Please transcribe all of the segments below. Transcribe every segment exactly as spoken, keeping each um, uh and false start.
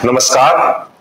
नमस्कार।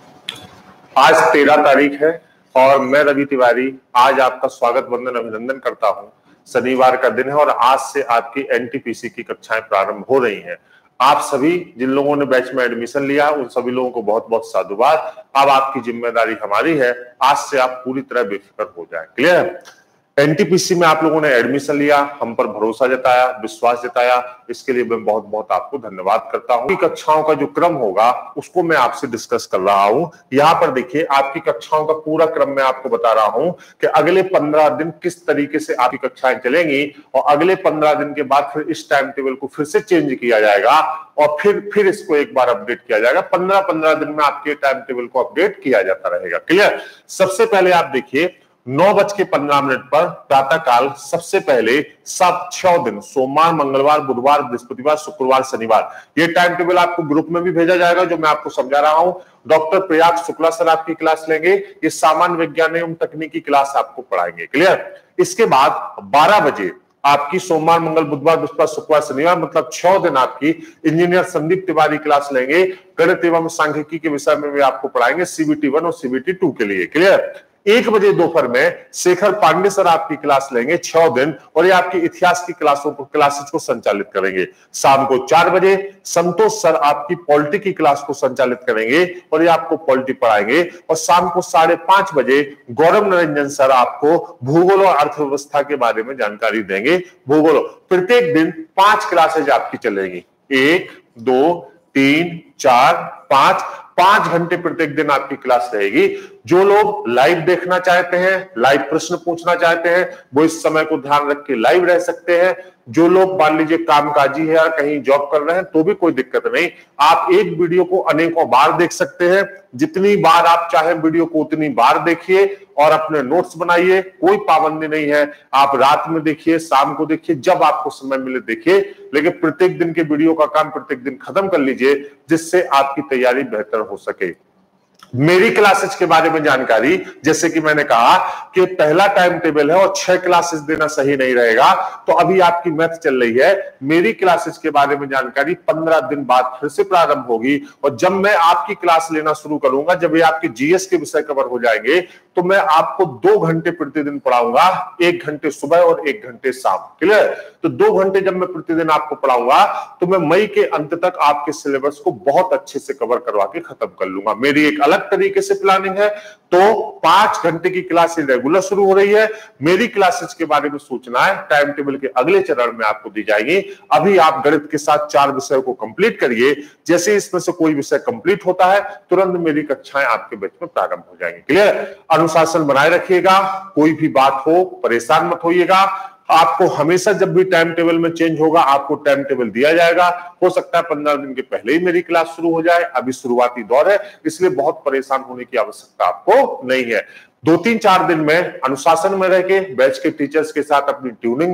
आज तेरह तारीख है और मैं रवि तिवारी आज आपका स्वागत वंदन अभिनंदन करता हूं। शनिवार का दिन है और आज से आपकी एनटीपीसी की कक्षाएं प्रारंभ हो रही हैं। आप सभी जिन लोगों ने बैच में एडमिशन लिया उन सभी लोगों को बहुत बहुत साधुवाद। अब आपकी जिम्मेदारी हमारी है, आज से आप पूरी तरह बेफिक्र हो जाए। क्लियर? एनटीपीसी में आप लोगों ने एडमिशन लिया, हम पर भरोसा जताया, विश्वास जताया, इसके लिए मैं बहुत बहुत आपको धन्यवाद करता हूं। कक्षाओं का जो क्रम होगा उसको मैं आपसे डिस्कस कर रहा हूं। यहां पर देखिए, आपकी कक्षाओं का पूरा क्रम मैं आपको बता रहा हूं कि अगले पंद्रह दिन किस तरीके से आपकी कक्षाएं चलेंगी और अगले पंद्रह दिन के बाद फिर इस टाइम टेबल को फिर से चेंज किया जाएगा और फिर फिर इसको एक बार अपडेट किया जाएगा। पंद्रह पंद्रह दिन में आपके टाइम टेबल को अपडेट किया जाता रहेगा। क्लियर? सबसे पहले आप देखिए, नौ बज के पंद्रह मिनट पर प्रातः काल सबसे पहले सब छह दिन सोमवार, मंगलवार, बुधवार, बृहस्पतिवार, शुक्रवार, शनिवार ये टाइम टेबल आपको ग्रुप में भी भेजा जाएगा जो मैं आपको समझा रहा हूं। डॉक्टर प्रयाग शुक्ला सर आपकी क्लास लेंगे, ये सामान्य विज्ञान एवं तकनीकी क्लास आपको पढ़ाएंगे। क्लियर? इसके बाद बारह बजे आपकी सोमवार, मंगल, बुधवार, बृहस्पतिवार, शुक्रवार, शनिवार मतलब छह दिन आपकी इंजीनियर संदीप तिवारी क्लास लेंगे। गणित एवं सांख्यिकी के विषय में भी आपको पढ़ाएंगे सीबीटी वन और सीबीटी टू के लिए। क्लियर? एक बजे दोपहर में शेखर पांडे सर आपकी क्लास लेंगे छह दिन और ये आपकी इतिहास की क्लासों को क्लासेस को संचालित करेंगे। शाम को चार बजे संतोष सर आपकी पॉलिटी की क्लास को संचालित करेंगे और ये आपको पॉलिटी पढ़ाएंगे। और शाम को साढ़े पांच बजे गौरव निरंजन सर आपको भूगोल और अर्थव्यवस्था के बारे में जानकारी देंगे। भूगोल प्रत्येक दिन पांच क्लासेज आपकी चलेगी, एक, दो, तीन, चार, पांच पांच घंटे प्रत्येक दिन आपकी क्लास रहेगी। जो लोग लाइव देखना चाहते हैं, लाइव प्रश्न पूछना चाहते हैं, वो इस समय को ध्यान रख के लाइव रह सकते हैं। जो लोग मान लीजिए कामकाजी है या कहीं जॉब कर रहे हैं तो भी कोई दिक्कत नहीं, आप एक वीडियो को अनेकों बार देख सकते हैं। जितनी बार आप चाहे वीडियो को उतनी बार देखिए और अपने नोट्स बनाइए, कोई पाबंदी नहीं है। आप रात में देखिए, शाम को देखिए, जब आपको समय मिले देखिए, लेकिन प्रत्येक दिन के वीडियो का काम प्रत्येक दिन खत्म कर लीजिए जिससे आपकी तैयारी बेहतर हो सके। मेरी क्लासेस के बारे में जानकारी, जैसे कि मैंने कहा कि पहला टाइम टेबल है और छह क्लासेस देना सही नहीं रहेगा, तो अभी आपकी मैथ चल रही है। मेरी क्लासेस के बारे में जानकारी पंद्रह दिन बाद फिर से प्रारंभ होगी और जब मैं आपकी क्लास लेना शुरू करूंगा, जब ये आपके जीएस के विषय कवर हो जाएंगे, तो मैं आपको दो घंटे प्रतिदिन पढ़ाऊंगा, एक घंटे सुबह और एक घंटे शाम। क्लियर? तो दो घंटे जब मैं प्रतिदिन आपको पढ़ाऊंगा तो मैं मई के अंत तक आपके सिलेबस को बहुत अच्छे से कवर करवा के खत्म कर लूंगा। मेरी एक अलग तरीके से प्लानिंग है। तो पांच घंटे की क्लास रेगुलर शुरू हो रही है। मेरी क्लासेस के बारे में सूचनाएं टाइम टेबल के अगले चरण में आपको दी जाएगी। अभी आप गणित के साथ चार विषयों को कंप्लीट करिए। जैसे इसमें से कोई विषय कंप्लीट होता है तुरंत मेरी कक्षाएं आपके बैच में प्रारंभ हो जाएंगी। क्लियर? अनुशासन बनाए रखिएगा, कोई भी बात हो परेशान मत होइएगा। आपको हमेशा जब भी टाइम टेबल में चेंज होगा आपको टाइम टेबल दिया जाएगा। हो सकता है पंद्रह दिन के पहले ही मेरी क्लास शुरू हो जाए, अभी शुरुआती दौर है, इसलिए बहुत परेशान होने की आवश्यकता आपको नहीं है। दो तीन चार दिन में अनुशासन में रह के बैच के टीचर्स के साथ अपनी ट्यूनिंग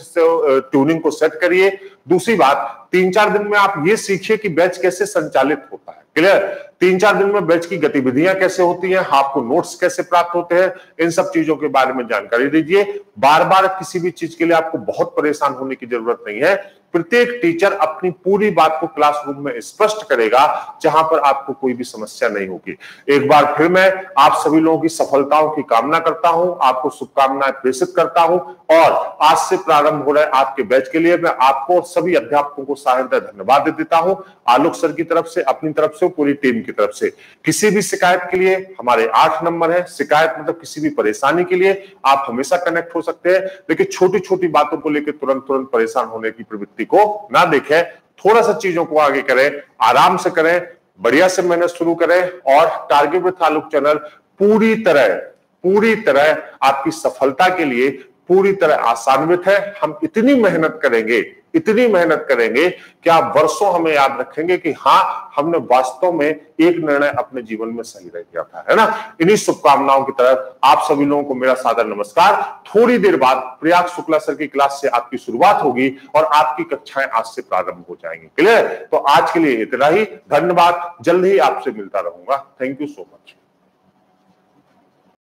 ट्यूनिंग को सेट करिए। दूसरी बात, तीन चार दिन में आप ये सीखिए कि बैच कैसे संचालित होता है। क्लियर? तीन चार दिन में बैच की गतिविधियां कैसे होती हैं, आपको नोट्स कैसे प्राप्त होते हैं, इन सब चीजों के बारे में जानकारी दीजिए। बार बार किसी भी चीज के लिए आपको बहुत परेशान होने की जरूरत नहीं है। प्रत्येक टीचर अपनी पूरी बात को क्लासरूम में स्पष्ट करेगा जहां पर आपको कोई भी समस्या नहीं होगी। एक बार फिर मैं आप सभी लोगों की सफलताओं की कामना करता हूं, आपको शुभकामनाएं प्रेषित करता हूं और आज से प्रारंभ हो रहे आपके बैच के लिए मैं आपको और सभी अध्यापकों को सादर धन्यवाद देता हूं। आलोक सर की तरफ से, अपनी तरफ से, पूरी टीम की तरफ से। किसी भी शिकायत के लिए हमारे आठ नंबर है। शिकायत मतलब किसी भी परेशानी के लिए आप हमेशा कनेक्ट हो सकते हैं, लेकिन छोटी छोटी बातों को लेकर तुरंत तुरंत परेशान होने की प्रवृत्ति को ना देखें। थोड़ा सा चीजों को आगे करें, आराम से करें, बढ़िया से मेहनत शुरू करें और टारगेट विद आलोक चैनल पूरी तरह पूरी तरह आपकी सफलता के लिए पूरी तरह आसान्वित है। हम इतनी मेहनत करेंगे इतनी मेहनत करेंगे कि आप वर्षों हमें याद रखेंगे कि हाँ, हमने वास्तव में एक निर्णय अपने जीवन में सही रह गया था, है ना। इन्हीं शुभकामनाओं की तरफ आप सभी लोगों को मेरा सादर नमस्कार। थोड़ी देर बाद प्रयाग शुक्ला सर की क्लास से आपकी शुरुआत होगी और आपकी कक्षाएं आज से प्रारंभ हो जाएंगी। क्लियर? तो आज के लिए इतना ही। धन्यवाद। जल्द ही आपसे मिलता रहूंगा। Thank you so much.